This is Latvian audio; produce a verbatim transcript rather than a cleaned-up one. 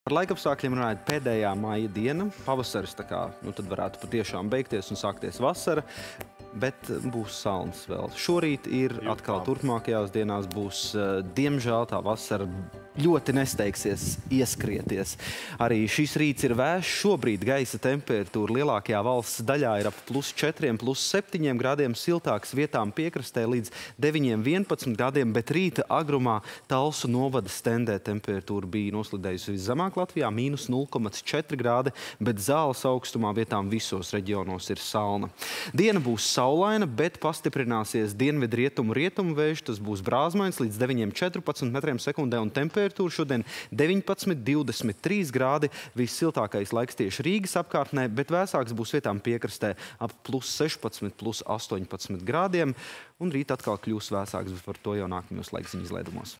Par laikapstākļiem runājot, pēdējā maija diena, pavasaris, tā kā, nu tad varētu patiešām beigties un sākties vasara, bet būs salnas vēl. Šorīt ir atkal turpmākajās dienās būs, diemžēl, tā vasara ļoti nesteigsies ieskrieties. Arī šis rīts ir vēss. Šobrīd gaisa temperatūra lielākajā valsts daļā ir ap plus četriem, plus septiņiem grādiem, siltāks vietām piekrastē līdz deviņiem, vienpadsmit grādiem, bet rīta agrumā Talsu novada stendē temperatūra bija noslidējusi viszemāk Latvijā, mīnus nulle komats četri grādi, bet Zāles augstumā vietām visos reģionos ir salna. Diena būs saulaina, bet pastiprināsies dienvidu rietumu rietumu vējš, tas būs brāzmains līdz deviņiem, četrpadsmit metriem sekundē un temperatūra šodien deviņpadsmit, divdesmit trīs grādi. Vissiltākais laiks tieši Rīgas apkārtnē, bet vēsāks būs vietām piekrastē ap plus sešpadsmit, plus astoņpadsmit grādiem. Un rīt atkal kļūs vēsāks, bet par to jau nākamajos laikziņu izlaidumos.